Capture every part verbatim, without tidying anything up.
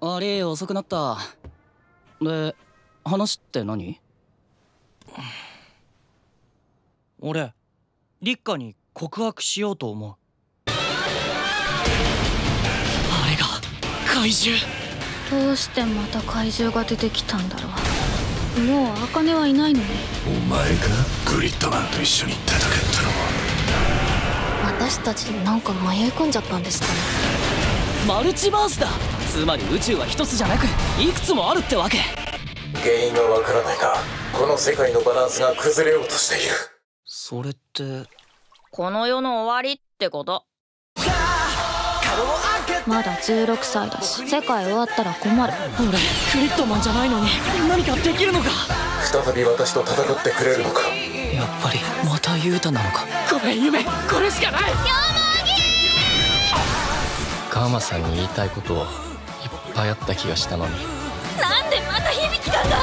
悪い遅くなった。で話って何？ 俺リッカに告白しようと思う。あれが怪獣。 どうしてまた怪獣が出てきたんだろう。もう茜はいないのに。 お前かグリッドマンと一緒に戦ったのは。 私たちなんか迷い込んじゃったんですかね。 マルチバースだ。つまり宇宙は一つじゃなくいくつもあるってわけ。 原因はわからないがこの世界のバランスが崩れようとしている。 それってこの世の終わりってこと。まだじゅうろくさいだし世界終わったら困る。 俺グリッドマンじゃないのに何かできるのか。 再び私と戦ってくれるのか。 やっぱりまたユータなのか。 これ夢、これしかない。 カーマさんに言いたいことをいっぱいあった気がしたのに。 なんでまた響きたんだ。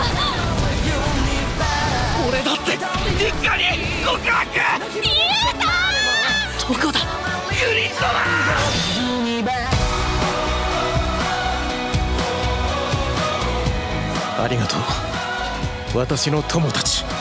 俺だってリッカに告白。 ユータどこだグリッドマン。 ありがとう私の友達。